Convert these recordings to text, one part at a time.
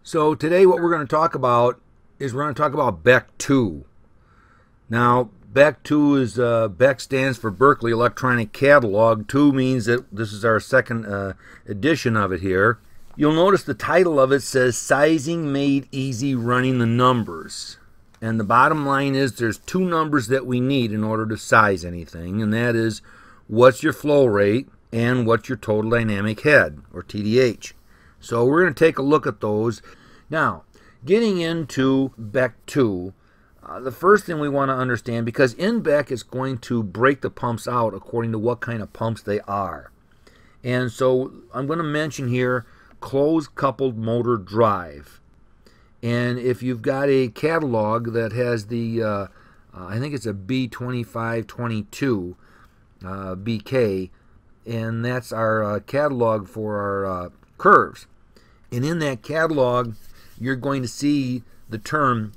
So today what we're going to talk about is BEC-2. Now, BEC-2 is, BEC stands for Berkeley Electronic Catalog. 2 means that this is our second edition of it here. You'll notice the title of it says Sizing Made Easy Running the Numbers. And the bottom line is there's 2 numbers that we need in order to size anything, and that is what's your flow rate and what's your total dynamic head, or TDH. So we're going to take a look at those. Now, getting into BEC-2, the first thing we want to understand, because in BEC it's going to break the pumps out according to what kind of pumps they are. And so I'm going to mention here closed coupled motor drive. And if you've got a catalog that has the, I think it's a B2522 BK, and that's our catalog for our curves. And in that catalog, you're going to see the term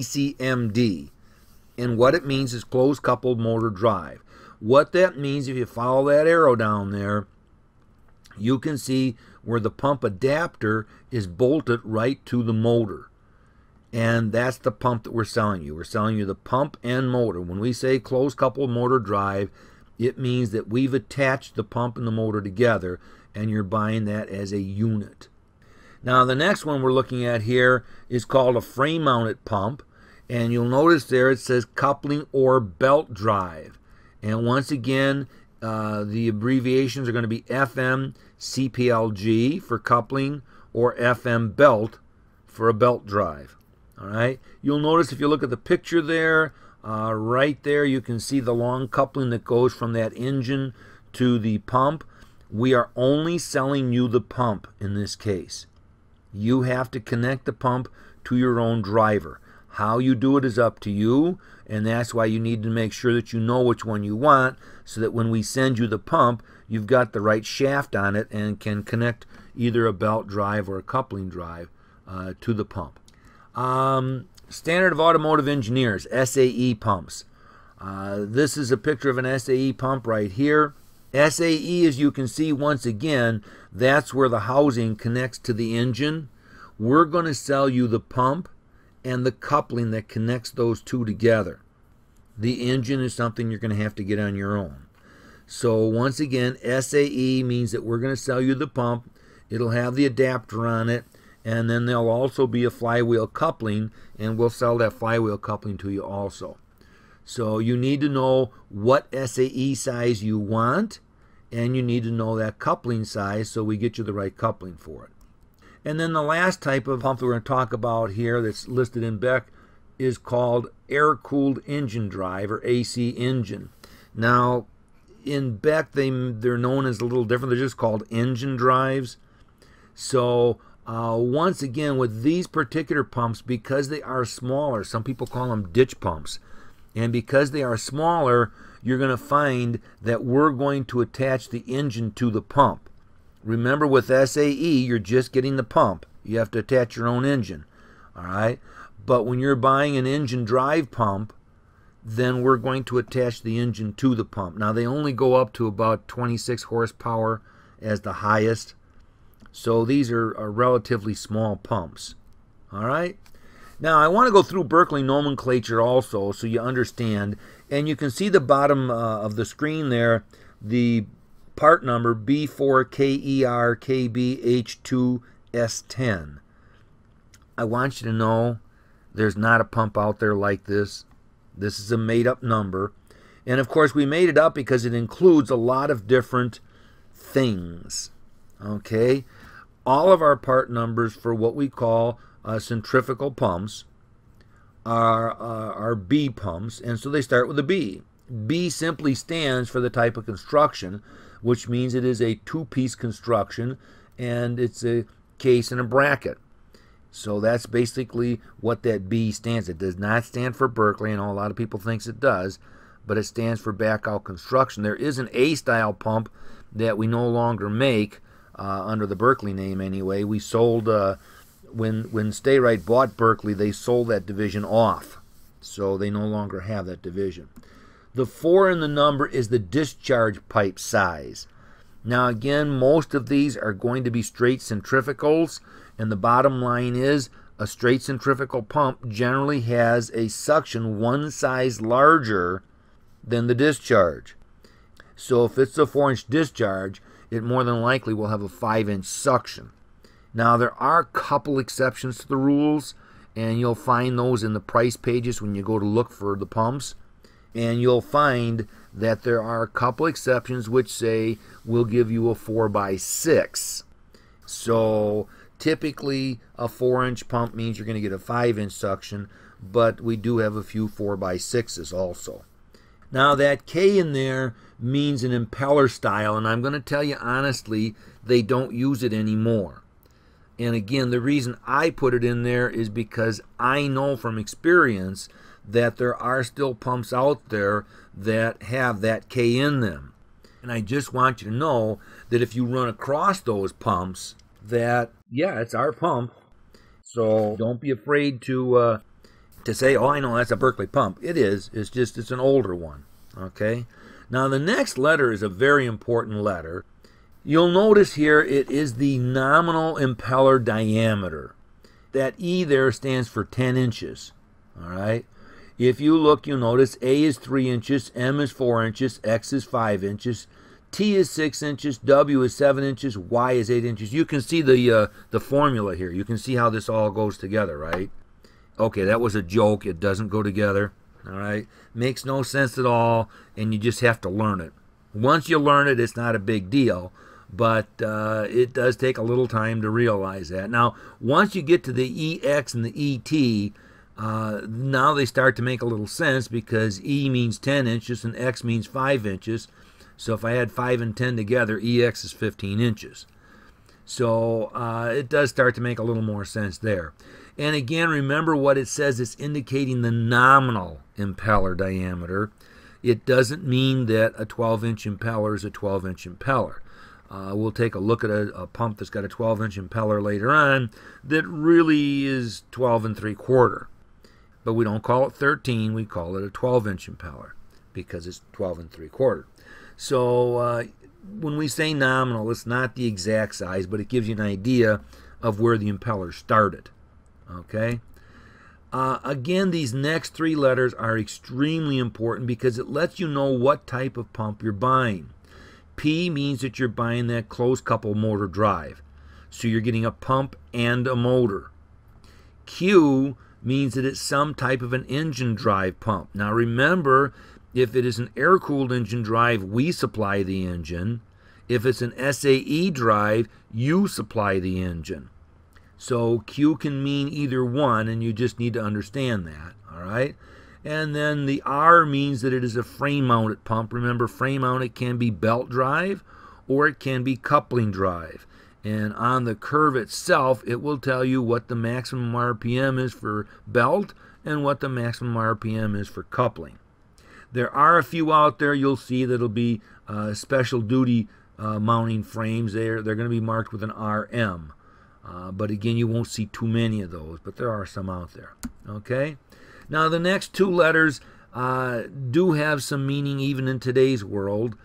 CCMD. And what it means is closed coupled motor drive. What that means, if you follow that arrow down there, you can see where the pump adapter is bolted right to the motor. And that's the pump that we're selling you. We're selling you the pump and motor. When we say closed coupled motor drive, it means that we've attached the pump and the motor together, and you're buying that as a unit. Now, the next one we're looking at here is called a frame-mounted pump, and you'll notice there it says coupling or belt drive. And once again, the abbreviations are going to be FM CPLG for coupling, or FM belt for a belt drive. All right. You'll notice if you look at the picture there, right there, you can see the long coupling that goes from that engine to the pump. We are only selling you the pump in this case. You have to connect the pump to your own driver. How you do it is up to you, and that's why you need to make sure that you know which one you want, so that when we send you the pump, you've got the right shaft on it and can connect either a belt drive or a coupling drive to the pump. Standard of Automotive Engineers, SAE pumps. This is a picture of an SAE pump right here. SAE, as you can see, once again, that's where the housing connects to the engine. We're going to sell you the pump and the coupling that connects those two together. The engine is something you're going to have to get on your own. So once again, SAE means that we're going to sell you the pump. It'll have the adapter on it, and then there'll also be a flywheel coupling, and we'll sell that flywheel coupling to you also. So you need to know what SAE size you want, and you need to know that coupling size so we get you the right coupling for it. And then the last type of pump that we're going to talk about here that's listed in BEC is called air-cooled engine drive, or AC engine. Now, in BEC, they're known as a little different. They're just called engine drives. So once again, with these particular pumps, because they are smaller, some people call them ditch pumps, and because they are smaller, you're going to find that we're going to attach the engine to the pump. Remember, with SAE, you're just getting the pump. You have to attach your own engine. All right? But when you're buying an engine drive pump, then we're going to attach the engine to the pump. Now, they only go up to about 26 horsepower as the highest. So these are relatively small pumps. All right? Now, I want to go through Berkeley nomenclature also so you understand. And you can see the bottom of the screen there, the part number B4KERKBH2S10. I want you to know there's not a pump out there like this. This is a made-up number. And, of course, we made it up because it includes a lot of different things. Okay? All of our part numbers for what we call centrifugal pumps are B pumps, and so they start with a B. B simply stands for the type of construction, which means it is a 2-piece construction, and it's a case and a bracket. So that's basically what that B stands. It does not stand for Berkeley. I know a lot of people think it does, but it stands for back-out construction. There is an A-style pump that we no longer make under the Berkeley name anyway. We sold... When Stay Right bought Berkeley, they sold that division off. So they no longer have that division. The 4 in the number is the discharge pipe size. Now again, most of these are going to be straight centrifugals, And the bottom line is a straight centrifugal pump generally has a suction one size larger than the discharge. So if it's a 4-inch discharge, it more than likely will have a 5-inch suction. Now there are a couple exceptions to the rules, and you'll find those in the price pages when you go to look for the pumps. And you'll find that there are a couple exceptions which say we'll give you a 4x6. So typically a 4-inch pump means you're going to get a 5-inch suction, but we do have a few 4x6s also. Now that K in there means an impeller style, and I'm going to tell you honestly, they don't use it anymore. And again, the reason I put it in there is because I know from experience that there are still pumps out there that have that K in them. And I just want you to know that if you run across those pumps, that, yeah, it's our pump. So don't be afraid to say, oh, I know that's a Berkeley pump. It is. It's just, it's an older one. Okay? Now the next letter is a very important letter. You'll notice here it is the nominal impeller diameter. That E there stands for 10 inches. All right? If you look, you'll notice A is 3 inches, M is 4 inches, X is 5 inches, T is 6 inches, W is 7 inches, Y is 8 inches. You can see the formula here. You can see how this all goes together, right? Okay, that was a joke. It doesn't go together. All right? Makes no sense at all, and you just have to learn it. Once you learn it, it's not a big deal. But it does take a little time to realize that. Now, once you get to the EX and the ET, now they start to make a little sense because E means 10 inches and X means 5 inches. So if I add 5 and 10 together, EX is 15 inches. So it does start to make a little more sense there. And again, remember what it says. It's indicating the nominal impeller diameter. It doesn't mean that a 12-inch impeller is a 12-inch impeller. We'll take a look at a pump that's got a 12-inch impeller later on that really is 12 3/4. But we don't call it 13, we call it a 12-inch impeller because it's 12 3/4. So when we say nominal, it's not the exact size, but it gives you an idea of where the impeller started. Okay? Again, these next 3 letters are extremely important because it lets you know what type of pump you're buying. P means that you're buying that closed couple motor drive. So you're getting a pump and a motor. Q means that it's some type of an engine drive pump. Now remember, if it is an air-cooled engine drive, we supply the engine. If it's an SAE drive, you supply the engine. So Q can mean either one, and you just need to understand that. All right? And then the R means that it is a frame-mounted pump. Remember, frame-mounted can be belt drive or it can be coupling drive. And on the curve itself, it will tell you what the maximum RPM is for belt and what the maximum RPM is for coupling. There are a few out there you'll see that'll be special duty mounting frames. They're going to be marked with an RM. But again, you won't see too many of those, but there are some out there. Okay? Now, the next 2 letters do have some meaning even in today's world.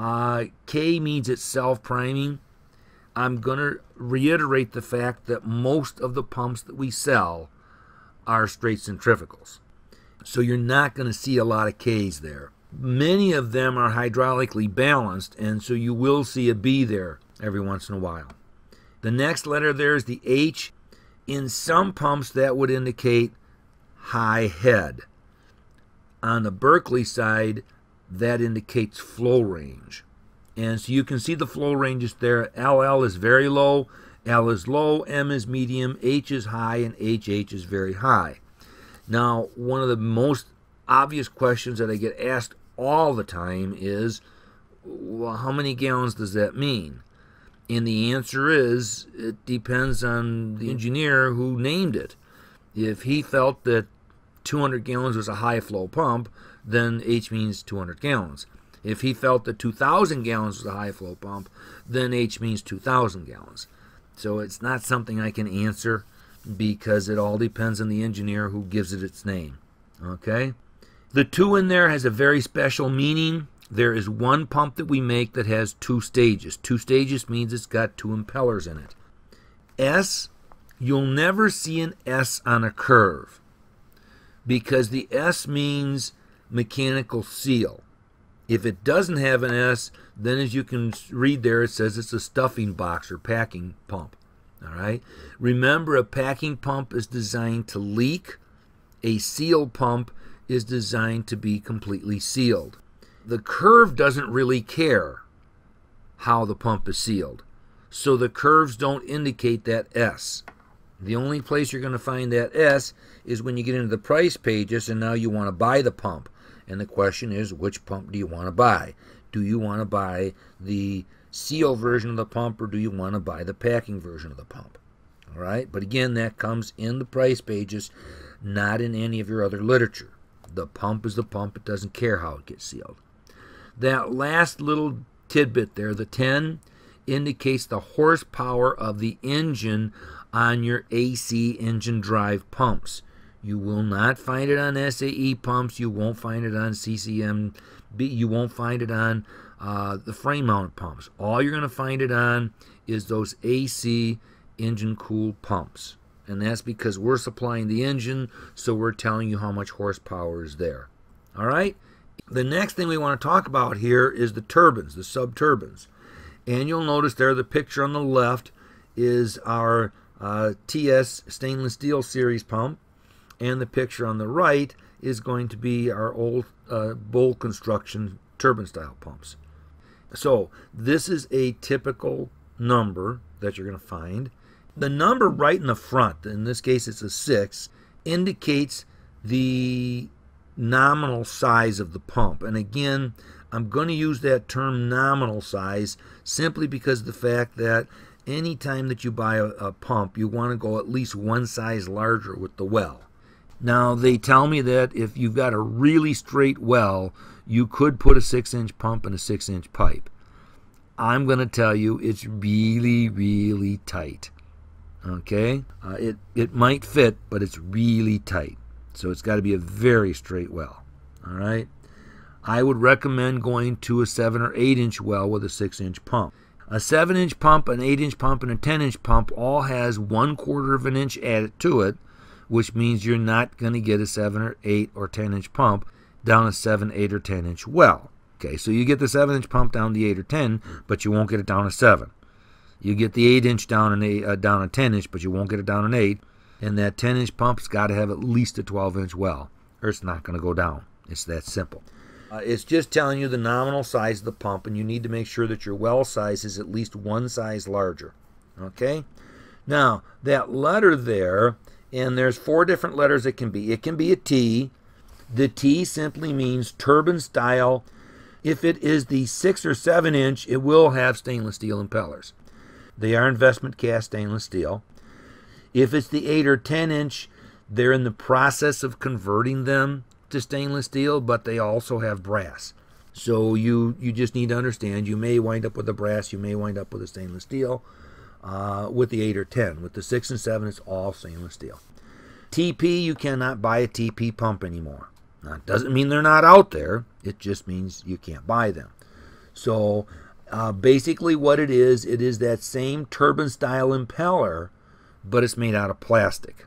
K means it's self-priming. I'm going to reiterate the fact that most of the pumps that we sell are straight centrifugals. So you're not going to see a lot of Ks there. Many of them are hydraulically balanced, and so you will see a B there every once in a while. The next letter there is the H. In some pumps, that would indicate high head. On the Berkeley side, that indicates flow range. And so you can see the flow ranges there. LL is very low, L is low, M is medium, H is high, and HH is very high. Now, one of the most obvious questions that I get asked all the time is, well, how many gallons does that mean? And the answer is, it depends on the engineer who named it. If he felt that 200 gallons was a high flow pump, then H means 200 gallons. If he felt that 2,000 gallons was a high flow pump, then H means 2,000 gallons. So it's not something I can answer because it all depends on the engineer who gives it its name. Okay? The 2 in there has a very special meaning. There is one pump that we make that has 2 stages. 2 stages means it's got 2 impellers in it. S You'll never see an S on a curve because the S means mechanical seal. If it doesn't have an S, then as you can read there, it says it's a stuffing box or packing pump. All right. Remember, a packing pump is designed to leak. A seal pump is designed to be completely sealed. The curve doesn't really care how the pump is sealed, so the curves don't indicate that S. The only place you're going to find that S is when you get into the price pages and now you want to buy the pump. And the question is, which pump do you want to buy? Do you want to buy the seal version of the pump, or do you want to buy the packing version of the pump? All right, but again, that comes in the price pages, not in any of your other literature. The pump is the pump. It doesn't care how it gets sealed. That last little tidbit there, the 10, indicates the horsepower of the engine on your AC engine drive pumps. You will not find it on SAE pumps. You won't find it on CCM. You won't find it on the frame-mounted pumps. All you're going to find it on is those AC engine-cooled pumps. And that's because we're supplying the engine, so we're telling you how much horsepower is there. All right? The next thing we want to talk about here is the turbines, the sub-turbines. And you'll notice there the picture on the left is our TS stainless steel series pump. And the picture on the right is going to be our old bowl construction turbine style pumps. So this is a typical number that you're going to find. The number right in the front, in this case it's a 6, indicates the nominal size of the pump. And again, I'm going to use that term nominal size simply because of the fact that anytime that you buy a pump, you want to go at least one size larger with the well. Now, they tell me that if you've got a really straight well, you could put a 6-inch pump in a 6-inch pipe. I'm going to tell you it's really, really tight. Okay? It might fit, but it's really tight. So it's got to be a very straight well. All right? I would recommend going to a 7 or 8-inch well with a 6-inch pump. A 7-inch pump, an 8-inch pump, and a 10-inch pump all has 1/4 of an inch added to it, which means you're not going to get a 7 or 8 or 10-inch pump down a 7, 8, or 10-inch well. Okay, so you get the 7-inch pump down the 8 or 10, but you won't get it down a 7. You get the 8-inch down a 10-inch, but you won't get it down an 8. And that 10-inch pump's got to have at least a 12-inch well, or it's not going to go down. It's that simple. It's just telling you the nominal size of the pump, and you need to make sure that your well size is at least one size larger. Okay? Now, that letter there, and there's 4 different letters it can be. It can be a T. The T simply means turbine style. If it is the 6 or 7-inch, it will have stainless steel impellers. They are investment cast stainless steel. If it's the 8 or 10-inch, they're in the process of converting them to stainless steel, but they also have brass. So you just need to understand, you may wind up with a brass, you may wind up with a stainless steel. With the 8 or 10. With the 6 and 7, it's all stainless steel. TP, you cannot buy a TP pump anymore. Now, it doesn't mean they're not out there. It just means you can't buy them. So basically what it is that same turbine style impeller, but it's made out of plastic.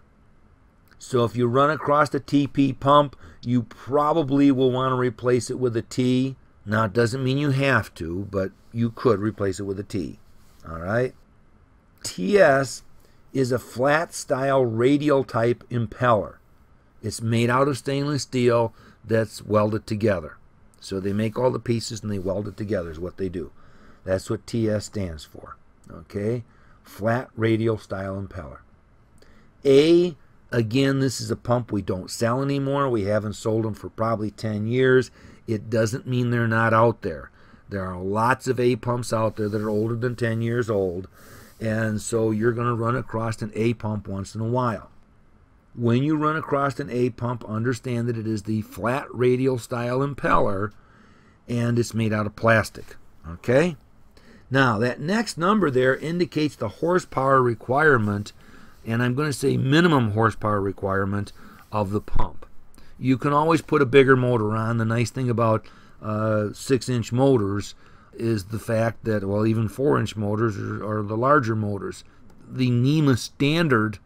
So if you run across a TP pump, you probably will want to replace it with a T. Now, it doesn't mean you have to, but you could replace it with a T. All right? TS is a flat style radial type impeller. It's made out of stainless steel that's welded together. So they make all the pieces and they weld it together is what they do. That's what TS stands for. Okay? Flat radial style impeller. A, again, this is a pump we don't sell anymore. We haven't sold them for probably 10 years. It doesn't mean they're not out there. There are lots of A pumps out there that are older than 10 years old. And so you're going to run across an A pump once in a while. When you run across an A pump, understand that it is the flat radial style impeller and it's made out of plastic. Okay? Now, that next number there indicates the horsepower requirement, and I'm going to say minimum horsepower requirement of the pump. You can always put a bigger motor on. The nice thing about 6-inch motors is the fact that, well, even 4-inch motors are the larger motors. The NEMA standard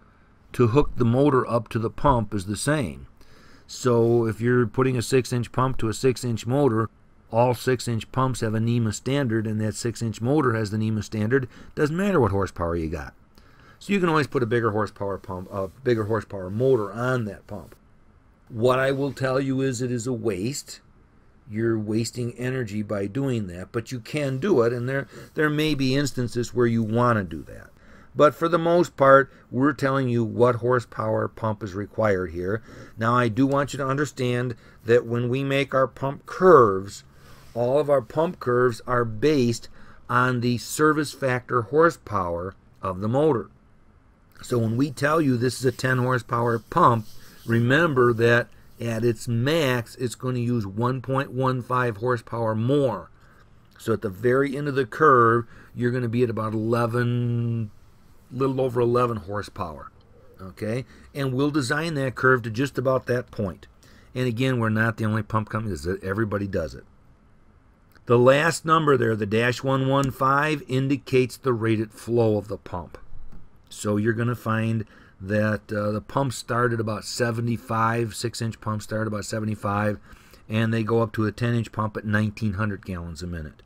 to hook the motor up to the pump is the same. So if you're putting a 6-inch pump to a 6-inch motor, all 6-inch pumps have a NEMA standard, and that 6-inch motor has the NEMA standard. Doesn't matter what horsepower you got. So you can always put a bigger horsepower pump, a bigger horsepower motor on that pump. What I will tell you is it is a waste. You're wasting energy by doing that, but you can do it, and there may be instances where you want to do that. But for the most part, we're telling you what horsepower pump is required here. Now, I do want you to understand that when we make our pump curves, all of our pump curves are based on the service factor horsepower of the motor. So when we tell you this is a 10 horsepower pump, remember that at its max, it's going to use 1.15 horsepower more. So at the very end of the curve, you're going to be at about 11, little over 11 horsepower. Okay? And we'll design that curve to just about that point. And again, we're not the only pump company that everybody does it. The last number there, the -115, indicates the rated flow of the pump. So you're going to find that the pumps start at about 75, 6-inch pumps start at about 75, and they go up to a 10-inch pump at 1,900 gallons a minute.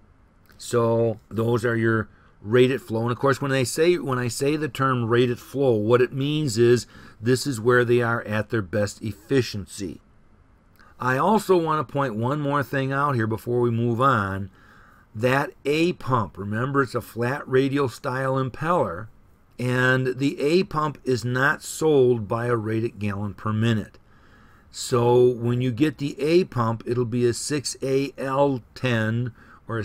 So those are your rated flow. And of course, when I say the term rated flow, what it means is this is where they are at their best efficiency. I also want to point one more thing out here before we move on. That A pump, remember it's a flat radial style impeller, and the A pump is not sold by a rated gallon per minute. So when you get the A pump, it'll be a 6AL10 or a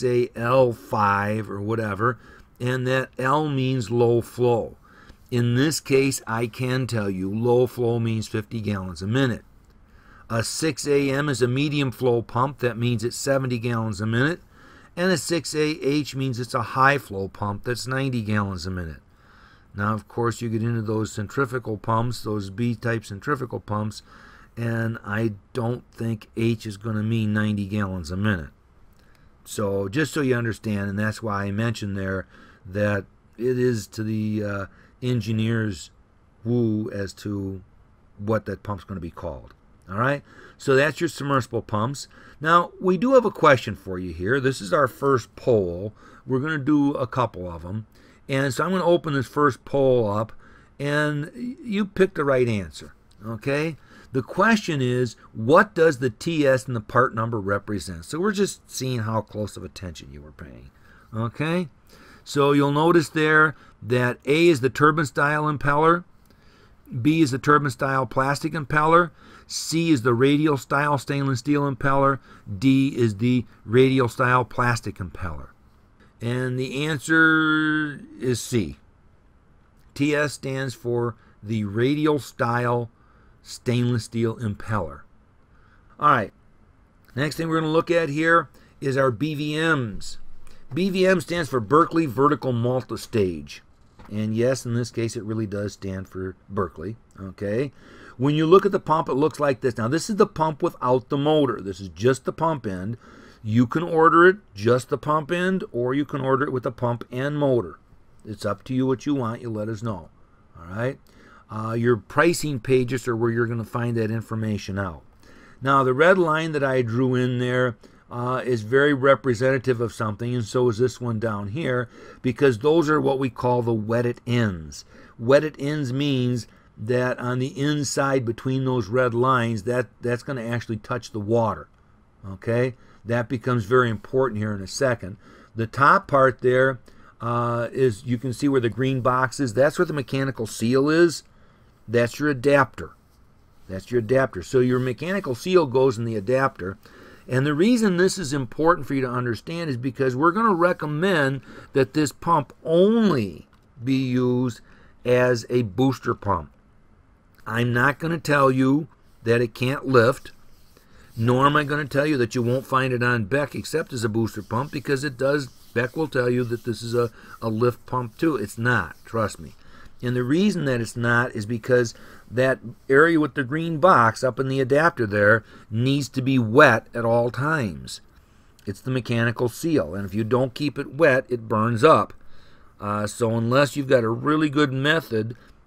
6AL5 or whatever, and that L means low flow. In this case, I can tell you low flow means 50 gallons a minute. A 6AM is a medium flow pump. That means it's 70 gallons a minute. And a 6AH means it's a high flow pump. That's 90 gallons a minute. Now, of course, you get into those centrifugal pumps, those B-type centrifugal pumps, and I don't think H is going to mean 90 gallons a minute. So just so you understand, and that's why I mentioned there that it is to the engineer's woo as to what that pump's going to be called. All right, so that's your submersible pumps. Now, we do have a question for you here. This is our first poll. We're going to do a couple of them. And so I'm going to open this first poll up, and you pick the right answer. Okay? The question is, what does the TS and the part number represent? So we're just seeing how close of attention you were paying. Okay? So you'll notice there that A is the turbine style impeller, B is the turbine style plastic impeller, C is the radial style stainless steel impeller, D is the radial style plastic impeller. And the answer is C. TS stands for the radial style stainless steel impeller. All right, next thing we're going to look at here is our BVMs. BVM stands for Berkeley Vertical Multistage. And yes, in this case, it really does stand for Berkeley. Okay. When you look at the pump, it looks like this. Now, this is the pump without the motor. This is just the pump end. You can order it just the pump end, or you can order it with the pump and motor. It's up to you what you want. You let us know. All right. Your pricing pages are where you're going to find that information out. Now, the red line that I drew in there is very representative of something, and so is this one down here, because those are what we call the wetted ends. Wetted ends means that on the inside between those red lines, that's going to actually touch the water. Okay? That becomes very important here in a second. The top part there is, you can see where the green box is. That's where the mechanical seal is. That's your adapter. That's your adapter. So your mechanical seal goes in the adapter. And the reason this is important for you to understand is because we're going to recommend that this pump only be used as a booster pump. I'm not going to tell you that it can't lift, nor am I going to tell you that you won't find it on BEC except as a booster pump, because it does. BEC will tell you that this is a lift pump too. It's not, trust me. And the reason that it's not is because that area with the green box up in the adapter there needs to be wet at all times. It's the mechanical seal, and if you don't keep it wet, it burns up. So unless you've got a really good method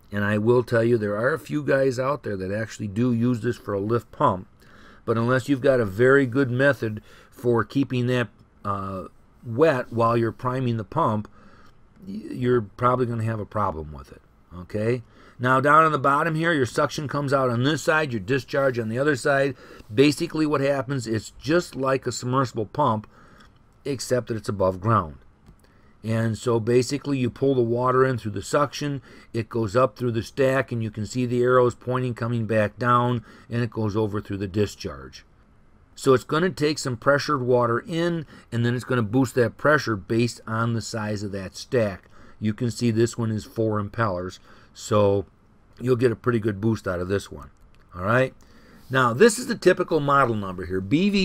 And I will tell you, there are a few guys out there that actually do use this for a lift pump. But unless you've got a very good method for keeping that wet while you're priming the pump, you're probably going to have a problem with it. Okay? Now down on the bottom here, your suction comes out on this side, your discharge on the other side. Basically what happens, it's just like a submersible pump, except that it's above ground. And so basically you pull the water in through the suction, it goes up through the stack, and you can see the arrows pointing coming back down, and it goes over through the discharge. So it's going to take some pressured water in, and then it's going to boost that pressure based on the size of that stack. You can see this one is 4 impellers, so you'll get a pretty good boost out of this one. All right. Now this is the typical model number here,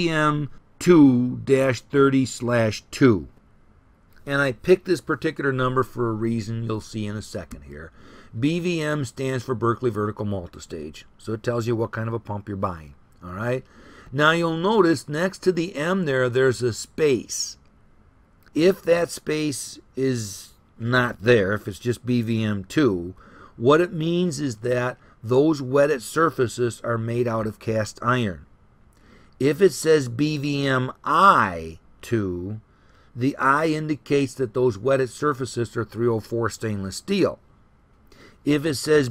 BVM2-30/2. And I picked this particular number for a reason you'll see in a second here. BVM stands for Berkeley Vertical Multistage, so it tells you what kind of a pump you're buying. All right. Now you'll notice next to the M there's a space. If that space is not there, if it's just BVM2, what it means is that those wetted surfaces are made out of cast iron. If it says BVMI2, the I indicates that those wetted surfaces are 304 stainless steel. If it says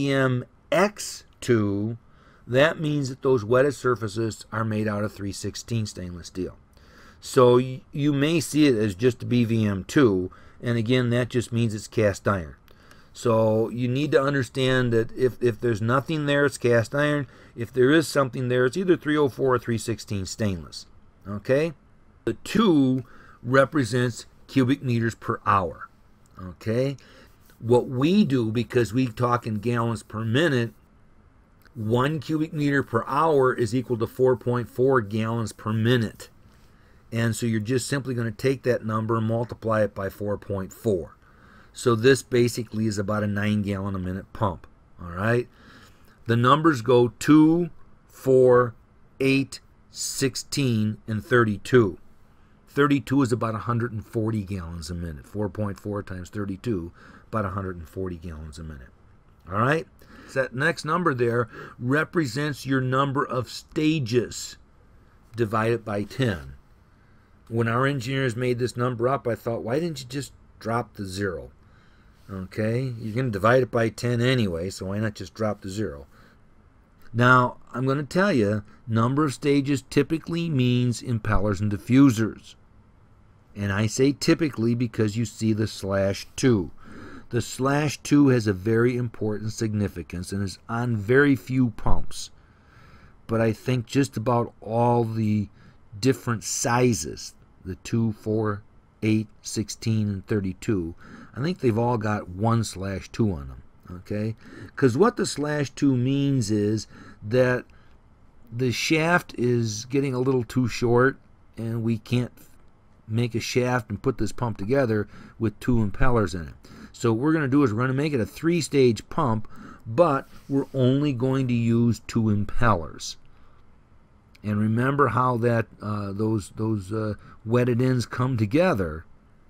BVMX2, that means that those wetted surfaces are made out of 316 stainless steel. So you may see it as just BVM2, and again, that just means it's cast iron. So you need to understand that if there's nothing there, it's cast iron. If there is something there, it's either 304 or 316 stainless. Okay? The 2 represents cubic meters per hour. Okay? What we do, because we talk in gallons per minute, 1 cubic meter per hour is equal to 4.4 gallons per minute. And so you're just simply going to take that number and multiply it by 4.4. So this basically is about a 9 gallon a minute pump. All right? The numbers go 2, 4, 8, 16, and 32. 32 is about 140 gallons a minute. 4.4 times 32, about 140 gallons a minute. All right? So that next number there represents your number of stages divided by 10. When our engineers made this number up, I thought, why didn't you just drop the 0? Okay? You're going to divide it by 10 anyway, so why not just drop the 0? Now, I'm going to tell you, number of stages typically means impellers and diffusers. And I say typically because you see the /2. The /2 has a very important significance and is on very few pumps. But I think just about all the different sizes, the 2, 4, 8, 16, and 32, I think they've all got one /2 on them. Okay? Because what the /2 means is that the shaft is getting a little too short and we can't make a shaft and put this pump together with 2 impellers in it. So what we're going to do is we're going to make it a 3-stage pump, but we're only going to use 2 impellers. And remember how that those wetted ends come together.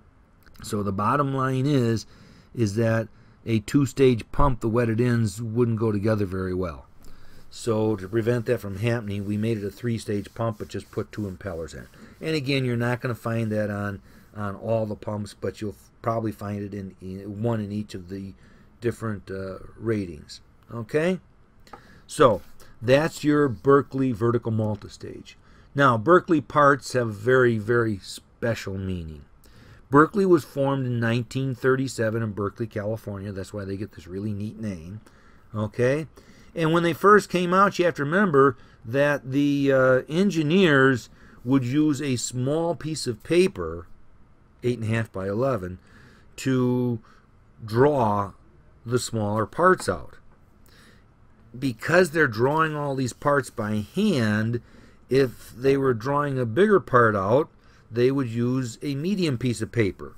So the bottom line is that a 2-stage pump, the wetted ends wouldn't go together very well. So to prevent that from happening, we made it a 3-stage pump, but just put 2 impellers in. And again, you're not going to find that on all the pumps, but you'll probably find it in one in each of the different ratings. Okay? So that's your Berkeley vertical multistage. Now, Berkeley parts have very, very special meaning. Berkeley was formed in 1937 in Berkeley, California. That's why they get this really neat name. Okay? And when they first came out, you have to remember that the engineers would use a small piece of paper, 8.5 by 11, to draw the smaller parts out. Because they're drawing all these parts by hand, if they were drawing a bigger part out, they would use a medium piece of paper.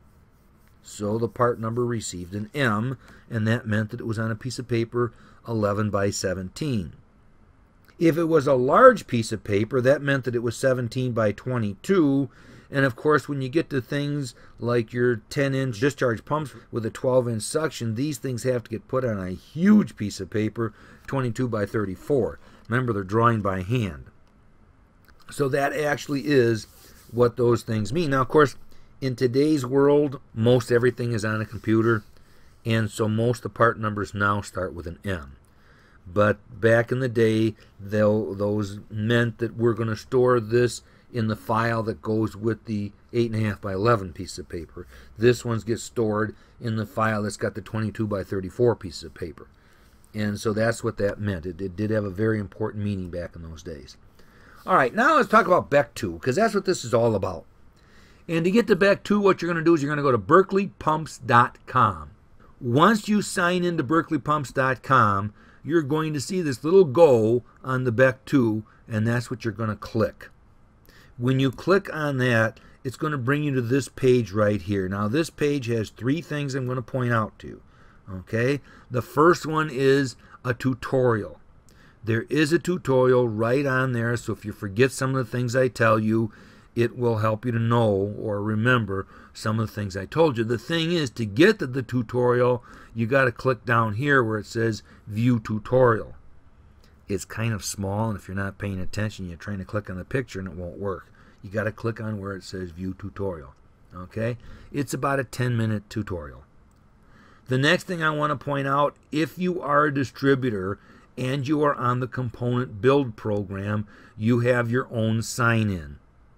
So the part number received an M, and that meant that it was on a piece of paper 11 by 17. If it was a large piece of paper, that meant that it was 17 by 22, And of course, when you get to things like your 10-inch discharge pumps with a 12-inch suction, these things have to get put on a huge piece of paper, 22 by 34. Remember, they're drawing by hand. So that actually is what those things mean. Now, of course, in today's world, most everything is on a computer, and so most of the part numbers now start with an M. But back in the day, those meant that we're going to store this in the file that goes with the 8.5 by 11 piece of paper. This one gets stored in the file that's got the 22 by 34 piece of paper. And so that's what that meant. It did have a very important meaning back in those days. All right, now let's talk about BEC-2, because that's what this is all about. And to get to BEC-2, what you're going to do is you're going to go to berkeleypumps.com. Once you sign into berkeleypumps.com, you're going to see this little go on the BEC-2, and that's what you're going to click. When you click on that, it's going to bring you to this page right here. Now, this page has three things I'm going to point out to you. Okay? The first one is a tutorial. There is a tutorial right on there, so if you forget some of the things I tell you, it will help you to know or remember some of the things I told you. The thing is, to get to the tutorial, you got to click down here where it says View Tutorial. It's kind of small, and if you're not paying attention, you're trying to click on the picture and it won't work. You got to click on where it says View Tutorial. Okay? It's about a 10-minute tutorial. The next thing I want to point out, if you are a distributor and you are on the component build program, you have your own sign-in.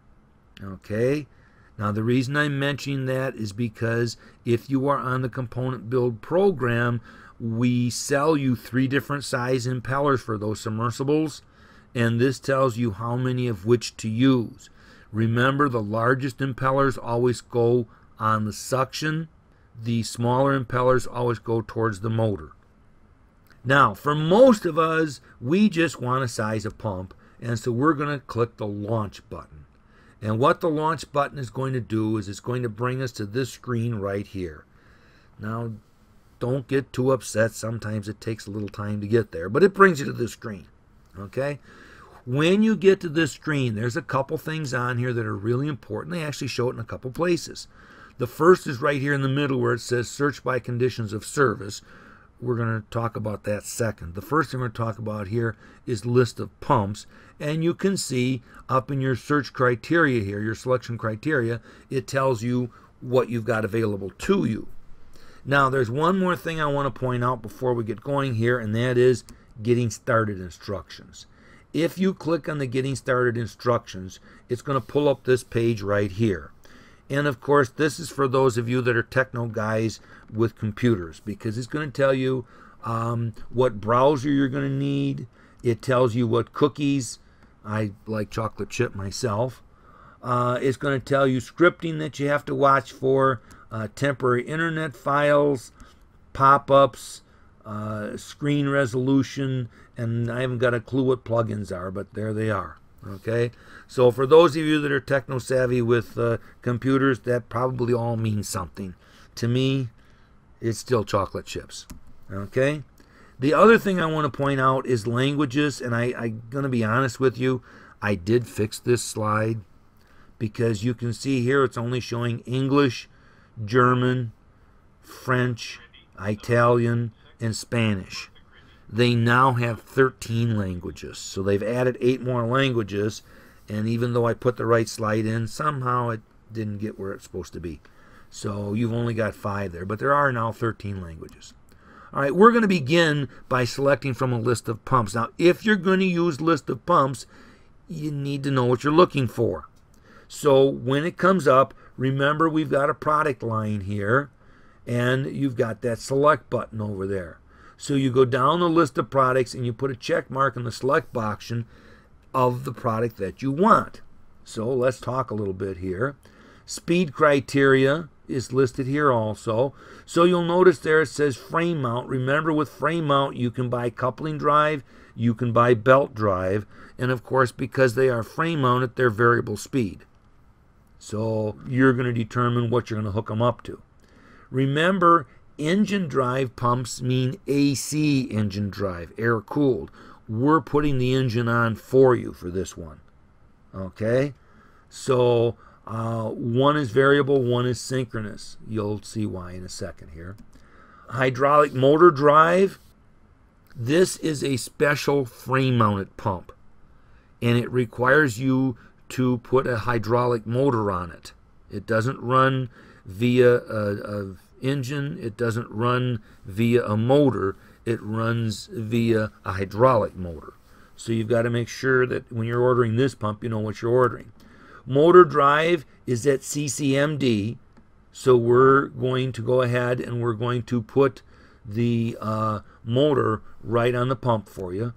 Okay? Now, the reason I'm mentioning that is because if you are on the component build program, we sell you 3 different size impellers for those submersibles, and this tells you how many of which to use. Remember, the largest impellers always go on the suction. The smaller impellers always go towards the motor. Now, for most of us, we just want to size a pump, and so we're going to click the launch button. And what the launch button is going to do is it's going to bring us to this screen right here. Now, don't get too upset. Sometimes it takes a little time to get there, but it brings you to this screen. Okay? When you get to this screen, there's a couple things on here that are really important. They actually show it in a couple places. The first is right here in the middle where it says Search by Conditions of Service. We're going to talk about that second. The first thing we're going to talk about here is List of Pumps. And you can see up in your search criteria here, your selection criteria, it tells you what you've got available to you. Now, there's one more thing I want to point out before we get going here, and that is Getting Started Instructions. If you click on the Getting Started Instructions, it's going to pull up this page right here. And of course, this is for those of you that are techno guys with computers, because it's going to tell you what browser you're going to need. It tells you what cookies. I like chocolate chip myself. It's going to tell you scripting that you have to watch for, temporary internet files, pop-ups, screen resolution, and I haven't got a clue what plugins are, but there they are. Okay, so for those of you that are techno savvy with computers, that probably all means something. To me, it's still chocolate chips. Okay, the other thing I want to point out is languages, and I'm going to be honest with you, I did fix this slide because you can see here it's only showing English, German, French, Italian, and Spanish. They now have 13 languages. So they've added 8 more languages, and even though I put the right slide in, somehow it didn't get where it's supposed to be. So you've only got 5 there, but there are now 13 languages. All right, we're going to begin by selecting from a list of pumps. Now, if you're going to use list of pumps, you need to know what you're looking for. So when it comes up, remember we've got a product line here, and you've got that select button over there. So you go down the list of products and you put a check mark in the select box of the product that you want. So let's talk a little bit here. Speed criteria is listed here also. So you'll notice there it says frame mount. Remember, with frame mount you can buy coupling drive, you can buy belt drive, and of course because they are frame mounted, they're variable speed. So you're going to determine what you're going to hook them up to. Remember, engine drive pumps mean AC engine drive, air cooled. We're putting the engine on for you for this one. Okay? So One is variable, one is synchronous. You'll see why in a second here. Hydraulic motor drive. This is a special frame-mounted pump, and it requires you to put a hydraulic motor on it. It doesn't run via an engine. It doesn't run via a motor. It runs via a hydraulic motor. So you've got to make sure that when you're ordering this pump, you know what you're ordering. Motor drive is at CCMD, so we're going to go ahead and we're going to put the motor right on the pump for you.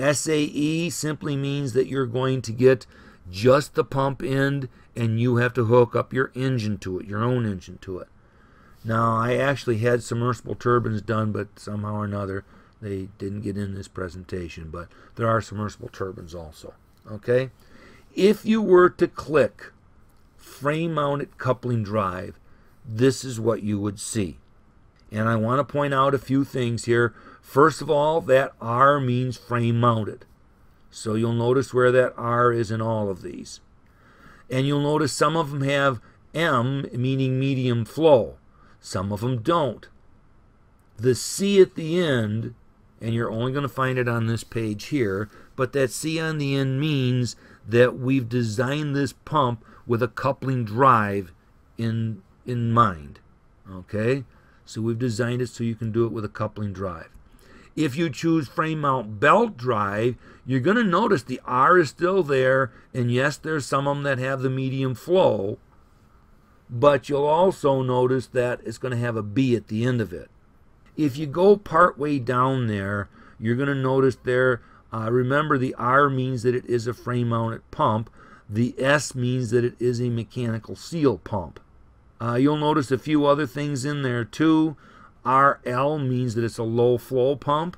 SAE simply means that you're going to get just the pump end and you have to hook up your engine to it, your own engine to it. Now, I actually had submersible turbines done, but somehow or another they didn't get in this presentation, but there are submersible turbines also. Okay? If you were to click frame-mounted coupling drive, this is what you would see. And I want to point out a few things here. First of all, that R means frame-mounted. So you'll notice where that R is in all of these. And you'll notice some of them have M, meaning medium flow. Some of them don't. The C at the end, and you're only going to find it on this page here, but that C on the end means that we've designed this pump with a coupling drive in mind. Okay? So we've designed it so you can do it with a coupling drive. If you choose frame mount belt drive, you're going to notice the R is still there, and yes, there's some of them that have the medium flow, but you'll also notice that it's going to have a B at the end of it. If you go part way down there, you're going to notice there, remember the R means that it is a frame-mounted pump. The S means that it is a mechanical seal pump. You'll notice a few other things in there too. RL means that it's a low-flow pump.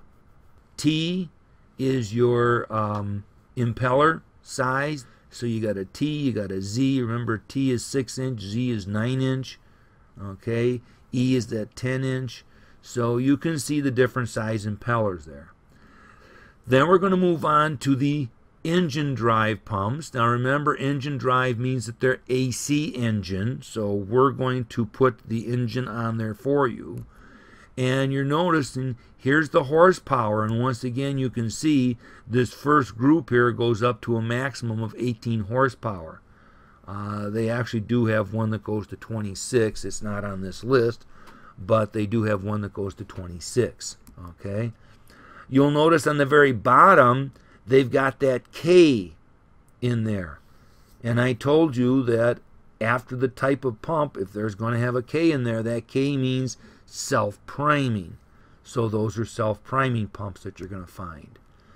T is your impeller size. So you got a T, you got a Z. Remember, T is 6-inch, Z is 9-inch. Okay, E is that 10-inch. So you can see the different size impellers there. Then we're going to move on to the engine drive pumps. Now remember, engine drive means that they're AC engine. So we're going to put the engine on there for you. And you're noticing here's the horsepower, and once again you can see this first group here goes up to a maximum of 18 horsepower. They actually do have one that goes to 26. It's not on this list, but they do have one that goes to 26. Okay, you'll notice on the very bottom they've got that K in there, and I told you that after the type of pump, if there's going to have a K in there, that K means self-priming. So those are self-priming pumps that you're going to find.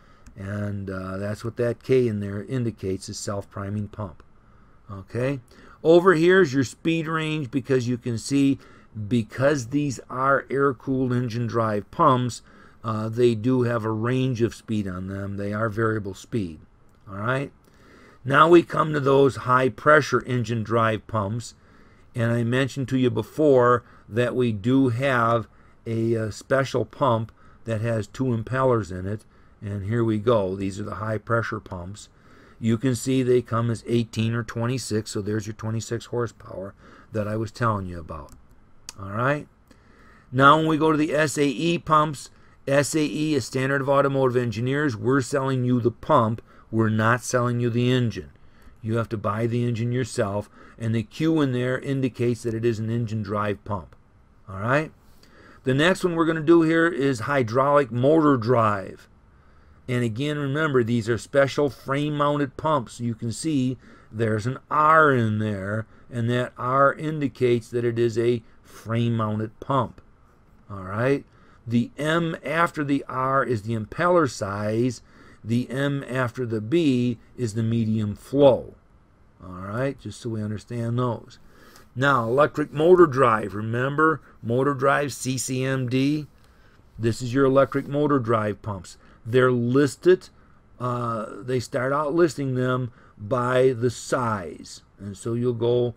And that's what that K in there indicates, is self-priming pump. Okay? Over here is your speed range, because you can see, because these are air-cooled engine drive pumps, they do have a range of speed on them. They are variable speed. All right? Now we come to those high-pressure engine drive pumps. And I mentioned to you before that we do have a special pump that has 2 impellers in it. And here we go. These are the high-pressure pumps. You can see they come as 18 or 26. So there's your 26 horsepower that I was telling you about. All right. Now when we go to the SAE pumps, SAE is Standard of Automotive Engineers. We're selling you the pump. We're not selling you the engine. You have to buy the engine yourself, and the Q in there indicates that it is an engine drive pump. All right? The next one we're going to do here is hydraulic motor drive. And again, remember, these are special frame-mounted pumps. You can see there's an R in there, and that R indicates that it is a frame-mounted pump. All right? The M after the R is the impeller size. The M after the B is the medium flow. All right, just so we understand those. Now, electric motor drive. Remember, motor drive, CCMD. This is your electric motor drive pumps. They're listed. They start out listing them by the size. And so you'll go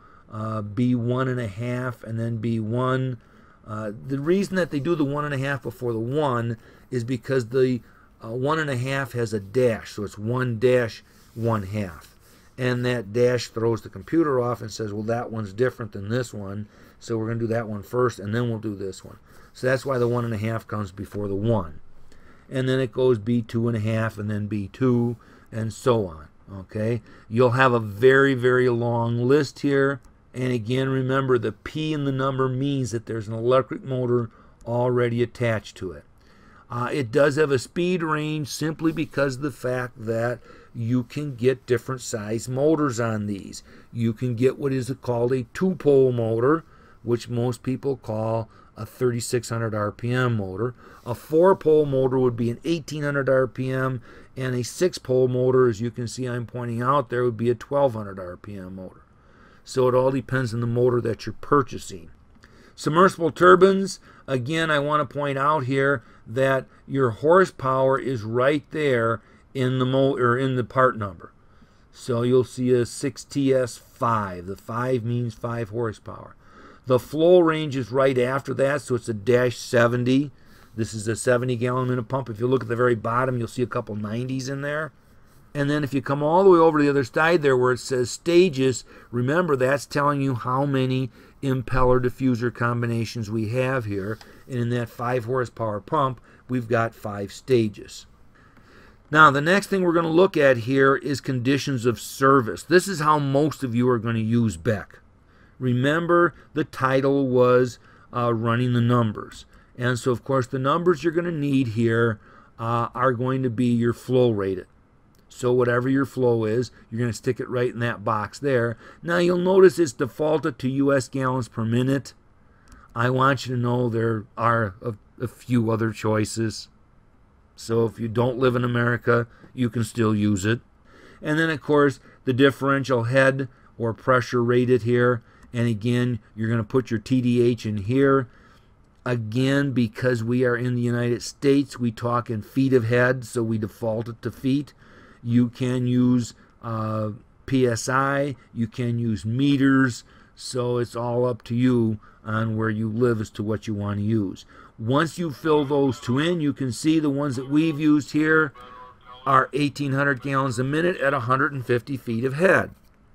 B1.5 and then B1. The reason that they do the 1.5 before the 1 is because the 1.5 has a dash, so it's 1-1/2. and that dash throws the computer off and says, well, that one's different than this one, so we're going to do that one first, and then we'll do this one. So that's why the 1.5 comes before the 1. And then it goes B2.5 and then B2 and so on. Okay, you'll have a very, very long list here. And again, remember the P in the number means that there's an electric motor already attached to it. It does have a speed range simply because of the fact that you can get different size motors on these. You can get what is called a 2-pole motor, which most people call a 3600 RPM motor. A 4-pole motor would be an 1800 RPM, and a 6-pole motor, as you can see I'm pointing out there, would be a 1200 RPM motor. So it all depends on the motor that you're purchasing. Submersible turbines, again, I want to point out here that your horsepower is right there in the motor, in the part number. So you'll see a 6TS5. The 5 means 5 horsepower. The flow range is right after that, so it's a -70. This is a 70-gallon minute pump. If you look at the very bottom, you'll see a couple 90s in there. And then if you come all the way over to the other side there where it says stages, remember that's telling you how many impeller diffuser combinations we have here. And in that 5 horsepower pump, we've got 5 stages. Now, the next thing we're going to look at here is conditions of service. This is how most of you are going to use BEC. Remember, the title was running the numbers. And so, of course, the numbers you're going to need here are going to be your flow rated. So whatever your flow is, you're going to stick it right in that box there. Now, you'll notice it's defaulted to US gallons per minute. I want you to know there are a few other choices. So if you don't live in America, you can still use it. And then, of course, the differential head or pressure rated here. And again, you're going to put your TDH in here. Again, because we are in the United States, we talk in feet of head, so we default it to feet. You can use PSI, you can use meters, so it's all up to you on where you live as to what you want to use. Once you fill those two in, you can see the ones that we've used here are 1,800 gallons a minute at 150 feet of head.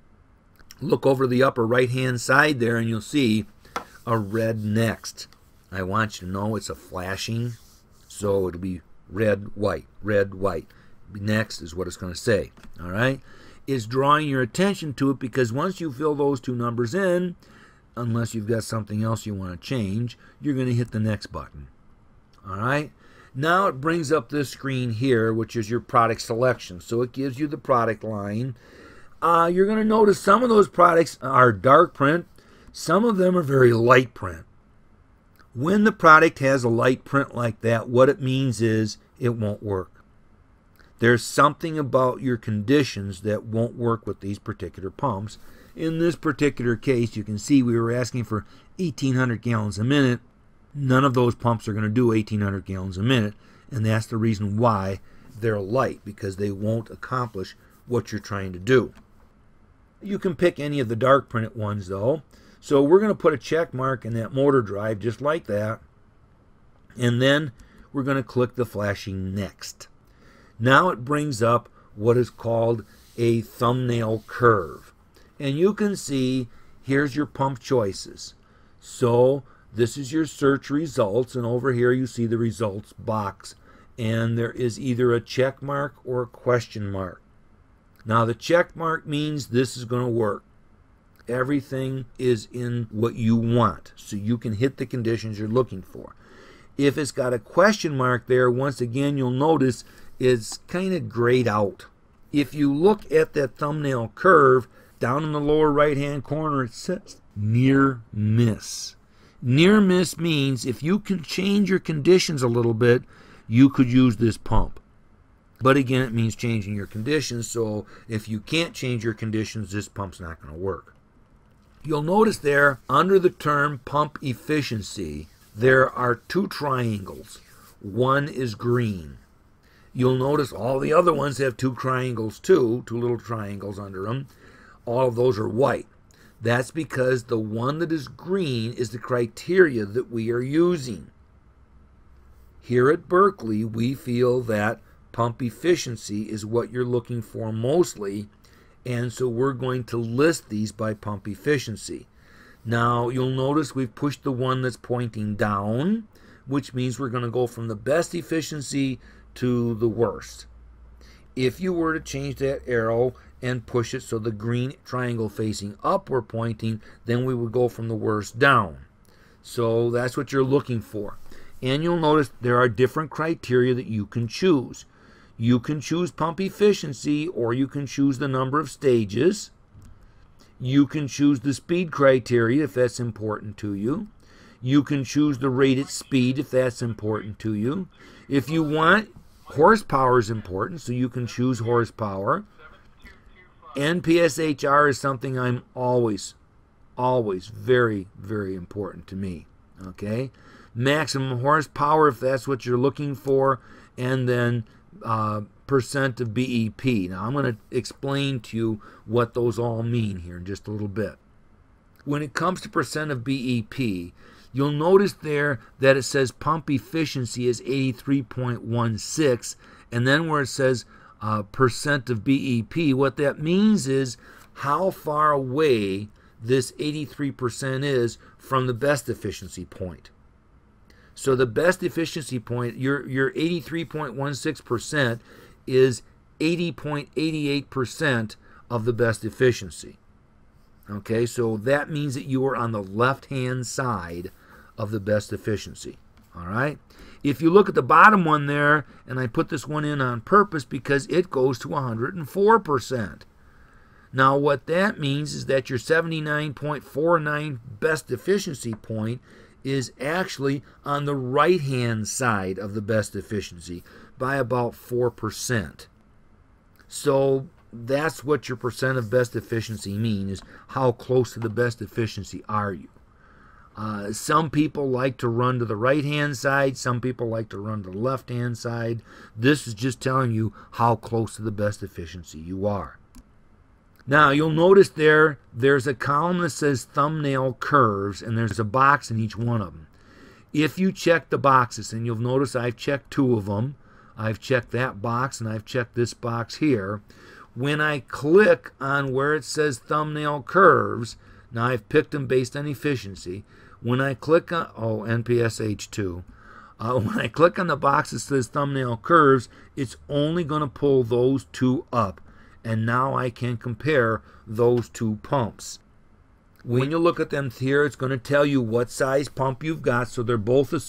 Look over the upper right-hand side there and you'll see a red next. I want you to know it's a flashing, so it'll be red, white, red, white. Next is what it's going to say. All right? It's drawing your attention to it because once you fill those two numbers in, unless you've got something else you want to change, you're going to hit the next button. All right? Now it brings up this screen here, which is your product selection. So it gives you the product line. You're going to notice some of those products are dark print. Some of them are very light print. When the product has a light print like that, what it means is it won't work. There's something about your conditions that won't work with these particular pumps. In this particular case, you can see we were asking for 1,800 gallons a minute. None of those pumps are going to do 1,800 gallons a minute, and that's the reason why they're light, because they won't accomplish what you're trying to do. You can pick any of the dark printed ones, though. So we're going to put a check mark in that motor drive just like that, and then we're going to click the flashing next. Now it brings up what is called a thumbnail curve. And you can see, here's your pump choices. So this is your search results, and over here you see the results box. And there is either a check mark or a question mark. Now the check mark means this is going to work. Everything is in what you want, so you can hit the conditions you're looking for. If it's got a question mark there, once again you'll notice it's kind of grayed out. If you look at that thumbnail curve, down in the lower right hand corner it says near miss. Near miss means if you can change your conditions a little bit, you could use this pump. But again, it means changing your conditions, so if you can't change your conditions, this pump's not going to work. You'll notice there, under the term pump efficiency, there are two triangles. One is green. You'll notice all the other ones have two triangles too, two little triangles under them. All of those are white. That's because the one that is green is the criteria that we are using. Here at Berkeley, we feel that pump efficiency is what you're looking for mostly, And so we're going to list these by pump efficiency. Now, you'll notice we've pushed the one that's pointing down, which means we're going to go from the best efficiency to the worst. If you were to change that arrow and push it so the green triangle facing up were pointing, then we would go from the worst down. So that's what you're looking for. And you'll notice there are different criteria that you can choose. You can choose pump efficiency, or you can choose the number of stages. You can choose the speed criteria if that's important to you. You can choose the rated speed if that's important to you. If you want, horsepower is important, so you can choose horsepower. NPSHR is something I'm always very, very important to me. Okay? Maximum horsepower if that's what you're looking for, and then percent of BEP. Now I'm going to explain to you what those all mean here in just a little bit. When it comes to percent of BEP, you'll notice there that it says pump efficiency is 83.16, and then where it says percent of BEP, what that means is how far away this 83% is from the best efficiency point. So the best efficiency point, your 83.16% is 80.88% of the best efficiency. Okay, so that means that you are on the left-hand side of the best efficiency. All right. If you look at the bottom one there, and I put this one in on purpose because it goes to 104%. Now what that means is that your 79.49 best efficiency point is actually on the right-hand side of the best efficiency by about 4%. So that's what your percent of best efficiency means, is how close to the best efficiency are you. Some people like to run to the right-hand side. Some people like to run to the left-hand side. This is just telling you how close to the best efficiency you are. Now, you'll notice there's a column that says thumbnail curves, and there's a box in each one of them. If you check the boxes, and you'll notice I've checked 2 of them. I've checked that box, and I've checked this box here. When I click on where it says thumbnail curves, now I've picked them based on efficiency. When I click on, NPSH2, when I click on the box that says thumbnail curves, it's only going to pull those 2 up. And now I can compare those 2 pumps. When you look at them here, it's going to tell you what size pump you've got. So they're both a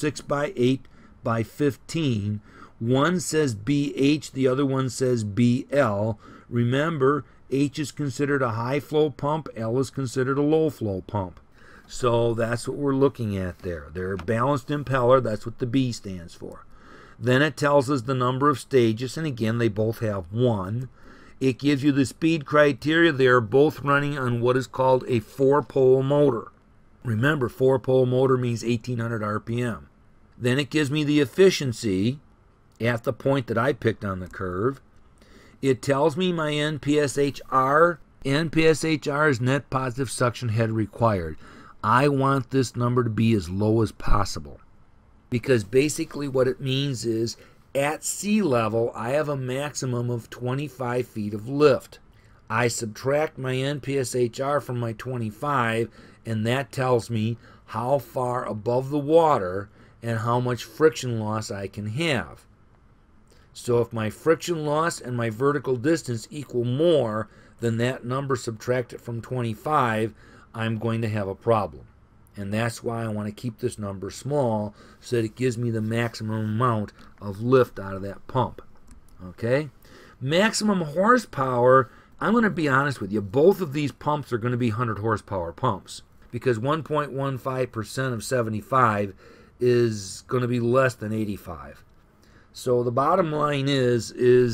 6x8x15. One says BH, the other one says BL. Remember, H is considered a high flow pump, L is considered a low flow pump. So that's what we're looking at there. They're a balanced impeller, that's what the B stands for. Then it tells us the number of stages, and again, they both have 1. It gives you the speed criteria. They are both running on what is called a 4-pole motor. Remember, 4-pole motor means 1800 RPM. Then it gives me the efficiency at the point that I picked on the curve. It tells me my NPSHR. NPSHR is net positive suction head required. I want this number to be as low as possible, because basically what it means is at sea level, I have a maximum of 25 feet of lift. I subtract my NPSHR from my 25, and that tells me how far above the water and how much friction loss I can have. So if my friction loss and my vertical distance equal more than that number subtracted from 25, I'm going to have a problem. And that's why I want to keep this number small, so that it gives me the maximum amount of lift out of that pump. Okay? Maximum horsepower, I'm going to be honest with you, both of these pumps are going to be 100 horsepower pumps, because 1.15% of 75 is going to be less than 85. So the bottom line is